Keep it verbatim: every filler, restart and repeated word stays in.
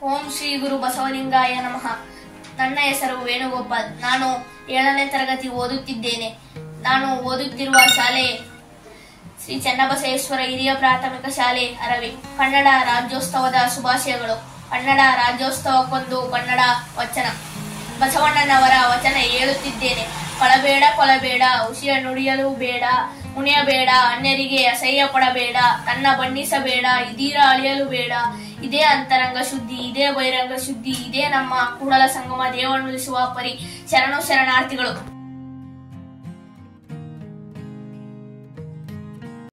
ಓಂ ಶ್ರೀ ಗುರು ಬಸವಲಿಂಗಾಯ ನಮಃ. ನನ್ನ ಹೆಸರು ವೇಣುಗೋಪಾಲ್. ನಾನು ಏಳನೇ ತರಗತಿ ಓದುತ್ತಿದ್ದೇನೆ. ನಾನು ಓದುತ್ತಿರುವ ಶಾಲೆ ಶ್ರೀ ಚನ್ನಬಸವೇಶ್ವರ ಹಿರಿಯ ಪ್ರಾಥಮಿಕ ಶಾಲೆ ಅರವಿ. ಕನ್ನಡ ರಾಜ್ಯೋತ್ಸವದ ಶುಭಾಶಯಗಳು. ಕನ್ನಡ ರಾಜ್ಯೋತ್ಸವಕ್ಕೊಂದು ಕನ್ನಡ ವಚನ. ಬಸವಣ್ಣನವರ ವಚನ ಹೇಳುತ್ತಿದ್ದೇನೆ. ಕೊಳಬೇಡ ಕೊಳಬೇಡ, ಉಸಿರ ನುಡಿಯಲು ಬೇಡ, ಮುಣಿಯಬೇಡ, ಅನ್ಯರಿಗೆ ಅಸಹ್ಯ ಪಡಬೇಡ, ತನ್ನ ಬಣ್ಣಿಸಬೇಡ, ಇದೀರ ಅಳಿಯಲು ಬೇಡ. ಇದೇ ಅಂತರಂಗ ಶುದ್ಧಿ, ಇದೇ ಬಹಿರಂಗ ಶುದ್ಧಿ, ಇದೇ ನಮ್ಮ ಕೂಡಲ ಸಂಗಮ ದೇವನುಳಿಸುವ ಪರಿ. ಶರಣು ಶರಣಾರ್ಥಿಗಳು.